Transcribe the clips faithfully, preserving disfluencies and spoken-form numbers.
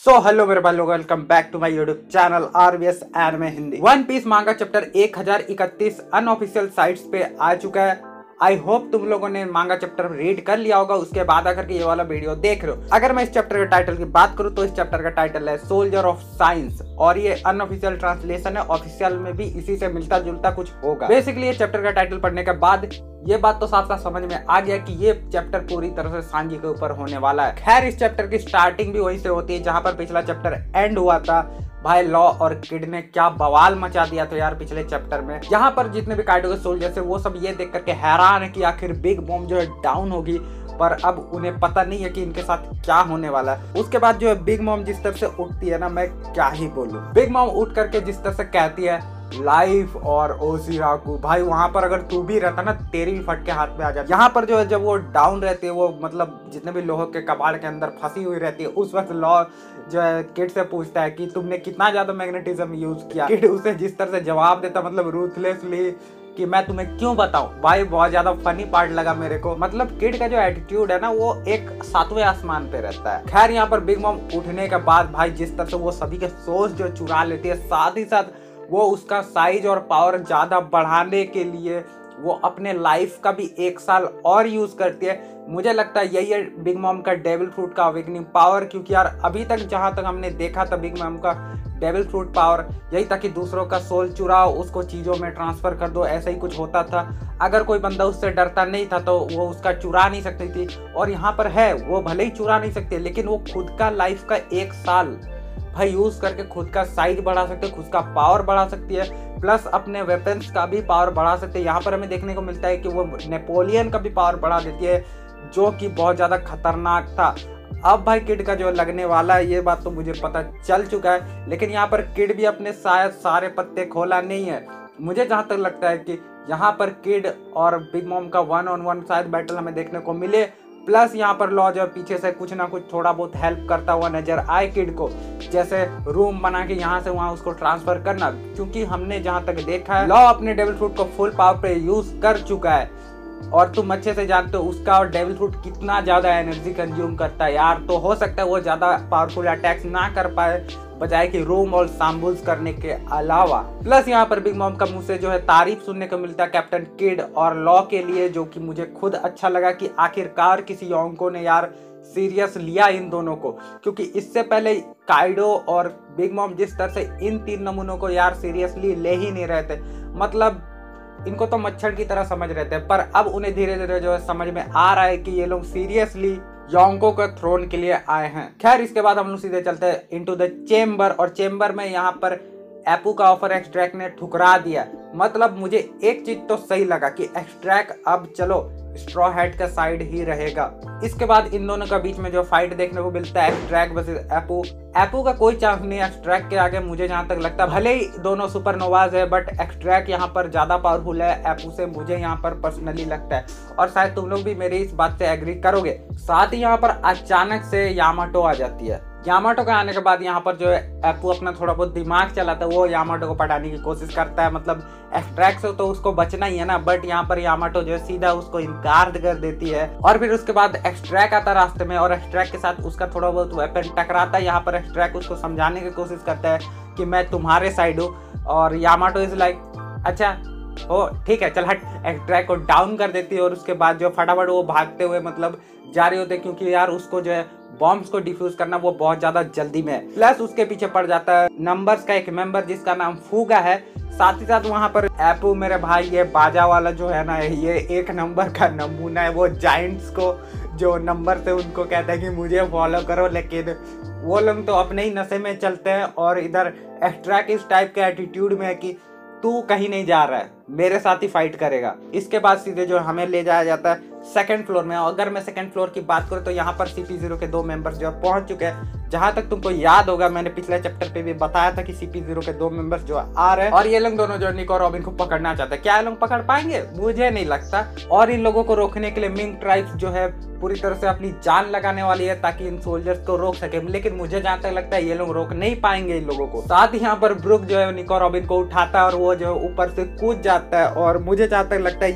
So hello मेरे भाई लोग, welcome back to my YouTube channel RVS anime Hindi. One piece manga chapter एक हजार इकतीस अनऑफिशियल साइट्स पे आ चुका है। आई होप तुम लोगों ने मांगा चैप्टर रीड कर लिया होगा, उसके बाद आकर के ये वाला वीडियो देख रहे हो। अगर मैं इस चैप्टर के टाइटल की बात करूं तो इस चैप्टर का टाइटल है सोल्जर ऑफ साइंस और ये अनऑफिशियल ट्रांसलेशन है, ऑफिशियल में भी इसी से मिलता जुलता कुछ होगा। बेसिकली ये चैप्टर का टाइटल पढ़ने के बाद ये बात तो साफ साफ समझ में आ गया कि ये चैप्टर पूरी तरह से सांगी के ऊपर होने वाला है। खैर इस चैप्टर की स्टार्टिंग भी वहीं से होती है जहां पर पिछला चैप्टर एंड हुआ था। भाई लॉ और किड ने क्या बवाल मचा दिया था यार पिछले चैप्टर में। यहाँ पर जितने भी काइडो के सोल्जर्स है वो सब ये देख करके हैरान है कि आखिर बिग बॉम जो है डाउन होगी, पर अब उन्हें पता नहीं है कि इनके साथ क्या होने वाला है। उसके बाद जो है बिग मॉम जिस तरह से उठती है ना, मैं क्या ही बोलूं। बिग मॉम उठ करके जिस तरह से कहती है लाइफ और ओशिराकू, भाई वहां पर अगर तू भी रहता ना तेरी भी फट के हाथ में आ जाती। यहाँ पर जो है जब वो डाउन रहती है, वो मतलब जितने भी लोहों के कबाड़ के अंदर फंसी हुई रहती है, उस वक्त लॉ जो है किड से पूछता है कि तुमने कितना ज्यादा मैग्नेटिज्म यूज किया। किड उसे जिस तरह से जवाब देता, मतलब रूथलेसली, कि मैं तुम्हें क्यों बताऊं। भाई बहुत ज्यादा फनी पार्ट लगा मेरे को। मतलब किड का जो एटीट्यूड है ना वो एक सातवें आसमान पे रहता है। खैर यहाँ पर बिग मॉम उठने के बाद भाई जिस तरह से वो सभी के सोच जो चुरा लेती है, साथ ही साथ वो उसका साइज और पावर ज्यादा बढ़ाने के लिए वो अपने लाइफ का भी एक साल और यूज करती है। मुझे लगता है यही है बिग मॉम का डेविल फ्रूट का अवेकनिंग पावर, क्योंकि यार अभी तक जहां तक हमने देखा था बिग मॉम का डेविल फ्रूट पावर यही था कि दूसरों का सोल चुराओ, उसको चीजों में ट्रांसफर कर दो, ऐसा ही कुछ होता था। अगर कोई बंदा उससे डरता नहीं था तो वो उसका चुरा नहीं सकती थी। और यहाँ पर है वो भले ही चुरा नहीं सकती, लेकिन वो खुद का लाइफ का एक साल भाई यूज करके खुद का साइज बढ़ा सकते है, खुद का पावर बढ़ा सकती है, प्लस अपने वेपन्स का भी पावर बढ़ा सकते हैं। यहाँ पर हमें देखने को मिलता है कि वो नेपोलियन का भी पावर बढ़ा देती है, जो कि बहुत ज्यादा खतरनाक था। अब भाई किड का जो लगने वाला है ये बात तो मुझे पता चल चुका है, लेकिन यहाँ पर किड भी अपने शायद सारे पत्ते खोला नहीं है। मुझे जहां तक लगता है कि यहाँ पर किड और बिग मॉम का वन ऑन वन शायद बैटल हमें देखने को मिले, प्लस यहाँ पर लॉ जो पीछे से कुछ ना कुछ थोड़ा बहुत हेल्प करता हुआ नजर आए किड को, जैसे रूम बना के यहाँ से वहां उसको ट्रांसफर करना। क्योंकि हमने जहां तक देखा है लॉ अपने डेविल फ्रूट को फुल पावर पे यूज कर चुका है, और तुम अच्छे से जानते हो उसका और डेविल फ्रूट कितना ज्यादा एनर्जी कंज्यूम करता है यार। तो हो सकता है वो ज्यादा पावरफुल अटैक्स ना कर पाए, बजाय कि रूम और साम्बुल्स करने के अलावा। प्लस यहाँ पर बिग मॉम का मुंह से जो है तारीफ सुनने को मिलता है कैप्टन किड और लॉ के लिए, जो कि मुझे खुद अच्छा लगा कि आखिरकार किसी योंको ने यार सीरियस लिया इन दोनों को। क्योंकि इससे पहले काइडो और बिग मॉम जिस तरह से इन तीन नमूनों को यार सीरियसली ले ही नहीं रहे थे, मतलब इनको तो मच्छर की तरह समझ रहे थे। पर अब उन्हें धीरे धीरे जो है समझ में आ रहा है कि ये लोग सीरियसली योंको के थ्रोन के लिए आए हैं। खैर इसके बाद हम लोग सीधे चलते हैं इनटू द चेम्बर, और चेम्बर में यहाँ पर एपू का ऑफर एक्सट्रैक्ट ने ठुकरा दिया। मतलब मुझे एक चीज तो सही लगा कि एक्सट्रैक्ट अब चलो स्ट्रॉ हैट का साइड ही रहेगा। इसके बाद इन दोनों का बीच में जो फाइट देखने को मिलता है एक्सट्रैक्ट वर्सेस एपू, एपू का कोई चांस नहीं है एक्सट्रैक्ट के आगे। मुझे जहां तक लगता है भले ही दोनों सुपरनोवाज है, बट एक्सट्रैक्ट यहाँ पर ज्यादा पावरफुल है एपू से, मुझे यहाँ पर पर्सनली लगता है। और शायद तुम लोग भी मेरी इस बात से एग्री करोगे। साथ ही यहाँ पर अचानक से यामाटो आ जाती है। यामाटो के आने के बाद यहाँ पर जो है एपू अपना थोड़ा बहुत दिमाग चलाता है, वो यामाटो को पटाने की कोशिश करता है। मतलब एक्सट्रैक्ट से तो उसको बचना ही है ना, बट यहाँ पर यामाटो जो है सीधा उसको इनकार कर देती है। और फिर उसके बाद एक्सट्रैक्ट आता रास्ते में, और एक्सट्रैक्ट के साथ उसका थोड़ा बहुत वेपन टकराता है। यहाँ पर एक्सट्रैक्ट उसको समझाने की कोशिश करता है कि मैं तुम्हारे साइड हूँ, और यामाटो इज लाइक अच्छा ओ ठीक है चल हट, एक्सट्रैक्ट को डाउन कर देती है। और उसके बाद जो फटाफट वो भागते हुए मतलब जा रहे होते, क्योंकि यार उसको जो है बॉम्ब्स को डिफ्यूज करना वो बहुत ज्यादा जल्दी में है। प्लस उसके पीछे पड़ जाता है नंबर्स का एक मेंबर जिसका नाम फूगा है। साथ ही साथ वहां पर एपू मेरे भाई ये बाजा वाला जो है ना, ये एक नंबर का नमूना है। वो जाइंट्स को जो नंबर से उनको कहता है कि मुझे फॉलो करो, लेकिन वो लोग तो अपने ही नशे में चलते हैं। और इधर एक्सट्रैक्ट इस टाइप के एटीट्यूड में है कि तू कहीं नहीं जा रहा है, मेरे साथ ही फाइट करेगा। इसके बाद सीधे जो हमें ले जाया जाता है सेकंड फ्लोर में। अगर मैं सेकंड फ्लोर की बात करूं तो यहाँ पर सीपी जीरो के दो मेंबर्स जो पहुंच चुके हैं। जहां तक तुमको याद होगा मैंने पिछले चैप्टर पे भी बताया था कि सीपी जीरो के दो मेंबर्स जो आ रहे हैं, और ये लोग दोनों जो निको और रॉबिन को पकड़ना चाहते हैं। क्या ये लोग पकड़ पाएंगे? मुझे नहीं लगता। और इन लोगों को रोकने के लिए मिंग ट्राइब्स जो है पूरी तरह से अपनी जान लगाने वाली है ताकि इन सोल्जर्स को रोक सके, लेकिन मुझे जहां तक लगता है ये लोग रोक नहीं पाएंगे इन लोगों को। साथ ही यहाँ पर ब्रुक जो है निको रॉबिन को उठाता है और वो जो ऊपर से कूद जाता है, और मुझे जहां तक लगता है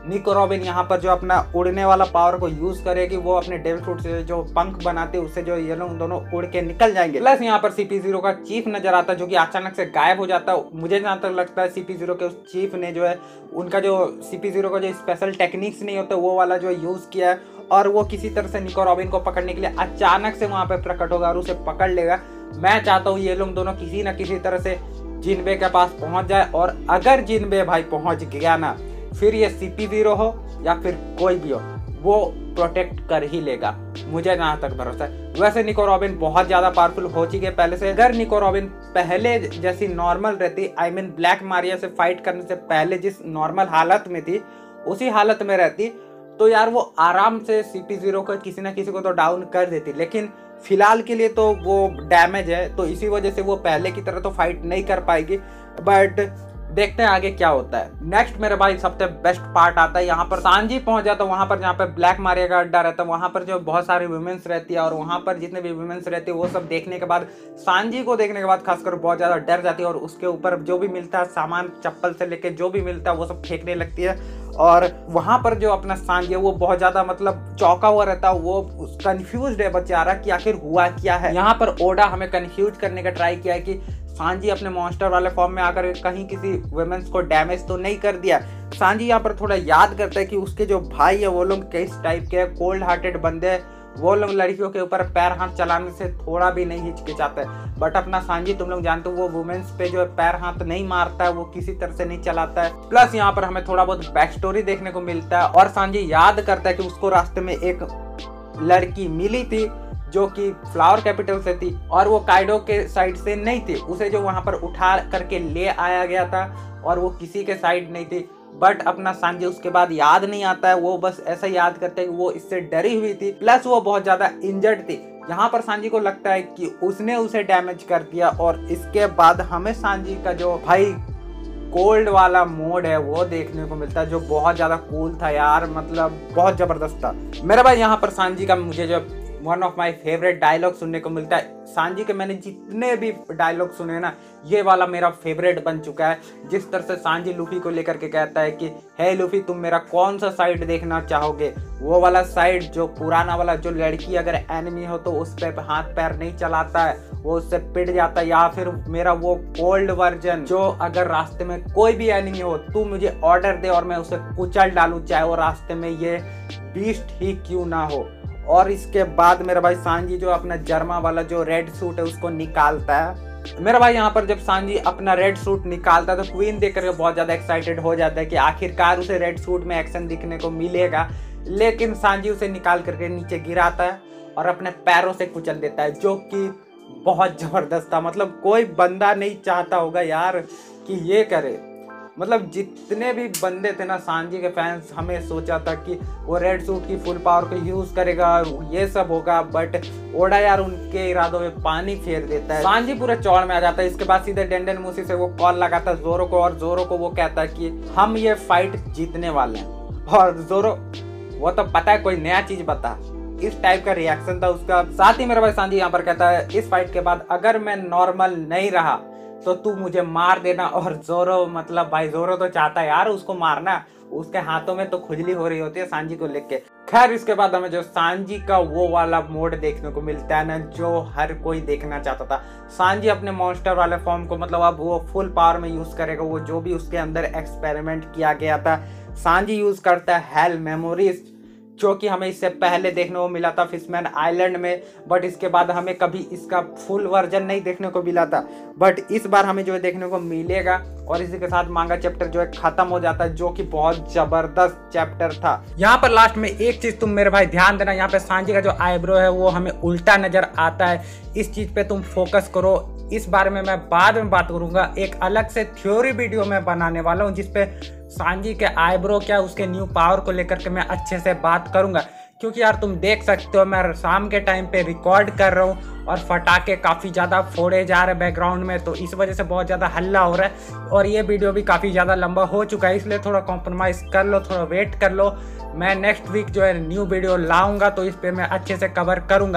निको रॉबिन यहाँ पर जो अपना उड़ने वाला पावर को यूज करेगी, वो अपने डेविल फ्रूट से जो पंख बनाते हैं उससे जो ये लोग दोनों उड़ के निकल जाएंगे। प्लस यहाँ पर सीपी जीरो का चीफ नजर आता है जो कि अचानक से गायब हो जाता है। मुझे जहाँ तक लगता है सीपी जीरो के उस चीफ ने जो है उनका जो सीपी जीरो का जो स्पेशल टेक्निक्स नहीं होता वो वाला जो यूज किया है, और वो किसी तरह से निको रॉबिन को पकड़ने के लिए अचानक से वहां पे प्रकट होगा और उसे पकड़ लेगा। मैं चाहता हूँ ये लोग दोनों किसी ना किसी तरह से जिनबे के पास पहुंच जाए, और अगर जिनबे भाई पहुंच गया ना, फिर ये सीपी जीरो हो या फिर कोई भी हो, वो प्रोटेक्ट कर ही लेगा, मुझे जहाँ तक भरोसा है। वैसे निको रॉबिन बहुत ज्यादा पावरफुल हो चुकी है पहले से। अगर निको रॉबिन पहले जैसी नॉर्मल रहती, आई मीन ब्लैक मारिया से फाइट करने से पहले जिस नॉर्मल हालत में थी उसी हालत में रहती, तो यार वो आराम से सीपी जीरो को किसी ना किसी को तो डाउन कर देती। लेकिन फिलहाल के लिए तो वो डैमेज है, तो इसी वजह से वो पहले की तरह तो फाइट नहीं कर पाएगी। बट देखते हैं आगे क्या होता है। नेक्स्ट मेरे भाई सबसे बेस्ट पार्ट आता है, यहाँ पर सांजी पहुंच जाता है वहां पर जहाँ पे ब्लैक मारिया का अड्डा रहता है। वहां पर जो बहुत सारी वुमेन्स रहती है, और वहां पर जितने भी वुमेन्स रहती है वो सब देखने के बाद, सांजी को देखने के बाद खासकर बहुत ज्यादा डर जाती है, और उसके ऊपर जो भी मिलता है सामान, चप्पल से लेके जो भी मिलता है वो सब फेंकने लगती है। और वहां पर जो अपना सांजी है वो बहुत ज्यादा मतलब चौंका हुआ रहता है, वो कंफ्यूज है बेचारा कि आखिर हुआ क्या है। यहाँ पर ओडा हमें कंफ्यूज करने का ट्राई किया है कि सांजी अपने मॉन्स्टर वाले फॉर्म में आकर कहीं किसी वुमेन्स को डैमेज तो नहीं कर दिया। सांजी यहाँ पर थोड़ा याद करता है कि उसके जो भाई है वो लोग किस टाइप के कोल्ड हार्टेड बंदे हैं, वो लोग लड़कियों के ऊपर पैर हाथ चलाने से थोड़ा भी नहीं हिचकिचाते। बट अपना सांजी तुम लोग जानते हो वो वुमेन्स पे जो पैर हाथ नहीं मारता है, वो किसी तरह से नहीं चलाता है। प्लस यहाँ पर हमें थोड़ा बहुत बैक स्टोरी देखने को मिलता है, और सांजी याद करता है कि उसको रास्ते में एक लड़की मिली थी जो कि फ्लावर कैपिटल से थी, और वो काइडो के साइड से नहीं थी। उसे जो वहां पर उठा करके ले आया गया था, और वो किसी के साइड नहीं थी। बट अपना सांजी उसके बाद याद नहीं आता है, वो बस ऐसा याद करते हैं कि वो इससे डरी हुई थी, प्लस वो बहुत ज्यादा इंजर्ड थी। यहाँ पर सांजी को लगता है कि उसने उसे डैमेज कर दिया, और इसके बाद हमें सांजी का जो भाई कोल्ड वाला मोड है वो देखने को मिलता है, जो बहुत ज्यादा कूल था यार, मतलब बहुत जबरदस्त था मेरा भाई। यहाँ पर सांजी का मुझे जो one of my favourite dialogue सुनने को मिलता है, सांजी के मैंने जितने भी डायलॉग सुने ना, ये वाला मेरा फेवरेट बन चुका है। जिस तरह से सांजी लूफी को लेकर के कहता है कि हे लूफी तुम मेरा कौन सा साइड देखना चाहोगे, वो वाला साइड जो पुराना वाला, जो लड़की अगर एनिमी हो तो उस पर हाथ पैर नहीं चलाता है, वो उससे पिट जाता है, या फिर मेरा वो कोल्ड वर्जन जो अगर रास्ते में कोई भी एनिमी हो तू मुझे ऑर्डर दे और मैं उसे कुचल डालूं, चाहे वो रास्ते में ये बीस्ट ही क्यों ना हो। और इसके बाद मेरा भाई सांजी जो अपना जर्मा वाला जो रेड सूट है उसको निकालता है। मेरा भाई यहाँ पर जब सांजी अपना रेड सूट निकालता है तो क्वीन देख करके बहुत ज्यादा एक्साइटेड हो जाता है कि आखिरकार उसे रेड सूट में एक्शन दिखने को मिलेगा। लेकिन सांजी उसे निकाल करके नीचे गिराता है और अपने पैरों से कुचल देता है, जो कि बहुत जबरदस्त था। मतलब कोई बंदा नहीं चाहता होगा यार कि ये करे। मतलब जितने भी बंदे थे ना सांजी के फैंस, हमें सोचा था कि वो रेड सूट की फुल पावर को यूज करेगा, ये सब होगा, बट ओडा यार उनके इरादों में पानी फेर देता है। सांजी पूरे चौड़ में आ जाता है। इसके बाद सीधे डेंडन मूसी से वो कॉल लगाता है जोरो को, और जोरो को वो कहता है कि हम ये फाइट जीतने वाले हैं। और जोरो वो तो पता है कोई नया चीज बता, इस टाइप का रिएक्शन था उसका। साथ ही मेरा भाई सांजी यहाँ पर कहता है इस फाइट के बाद अगर मैं नॉर्मल नहीं रहा तो तू मुझे मार देना। और जोरो मतलब भाई जोरो तो चाहता है यार उसको मारना, उसके हाथों में तो खुजली हो रही होती है सांजी को लेके। खैर इसके बाद हमें जो सांजी का वो वाला मोड देखने को मिलता है ना, जो हर कोई देखना चाहता था। सांजी अपने मॉन्स्टर वाले फॉर्म को मतलब अब वो फुल पावर में यूज करेगा, वो जो भी उसके अंदर एक्सपेरिमेंट किया गया था। सांजी यूज करता है हेल मेमोरीज, जो कि हमें इससे पहले देखने को मिला था फिशमैन आइलैंड में, बट इसके बाद हमें कभी इसका फुल वर्जन नहीं देखने को मिला था। बट इस बार हमें जो है देखने को मिलेगा, और इसी के साथ मांगा चैप्टर जो है खत्म हो जाता है, जो कि बहुत जबरदस्त चैप्टर था। यहाँ पर लास्ट में एक चीज तुम मेरे भाई ध्यान देना, यहाँ पे सांजी का जो आईब्रो है वो हमें उल्टा नजर आता है। इस चीज पे तुम फोकस करो, इस बारे में मैं बाद में बात करूंगा। एक अलग से थ्योरी वीडियो में बनाने वाला हूँ जिसपे सांजी के आईब्रो क्या उसके न्यू पावर को लेकर के मैं अच्छे से बात करूंगा। क्योंकि यार तुम देख सकते हो मैं शाम के टाइम पे रिकॉर्ड कर रहा हूँ और फटाके काफ़ी ज़्यादा फोड़े जा रहे हैं बैकग्राउंड में, तो इस वजह से बहुत ज़्यादा हल्ला हो रहा है। और ये वीडियो भी काफ़ी ज़्यादा लंबा हो चुका है, इसलिए थोड़ा कॉम्प्रोमाइज़ कर लो, थोड़ा वेट कर लो। मैं नेक्स्ट वीक जो है न्यू वीडियो लाऊंगा तो इस पर मैं अच्छे से कवर करूँगा।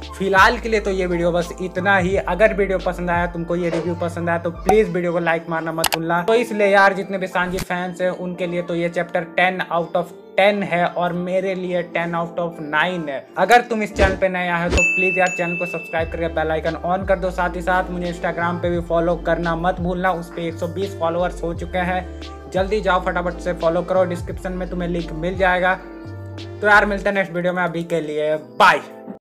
फिलहाल के लिए तो ये वीडियो बस इतना ही। अगर वीडियो पसंद आया, तुमको ये रिव्यू पसंद आया, तो प्लीज वीडियो को लाइक मारना मत भूलना। तो इसलिए यार जितने भी सांजी फैंस हैं उनके लिए तो ये chapter ten out of ten है और मेरे लिए टेन आउट ऑफ नाइन है। अगर तुम इस चैनल पे नया है तो प्लीज यार चैनल को सब्सक्राइब करके बेल आइकन ऑन कर दो। साथ ही साथ मुझे इंस्टाग्राम पे भी फॉलो करना मत भूलना, उस पे एक सौ बीस फॉलोअर्स हो चुके हैं। जल्दी जाओ फटाफट से फॉलो करो, डिस्क्रिप्शन में तुम्हें लिंक मिल जाएगा। तो यार मिलते हैं नेक्स्ट वीडियो में, अभी के लिए बाय।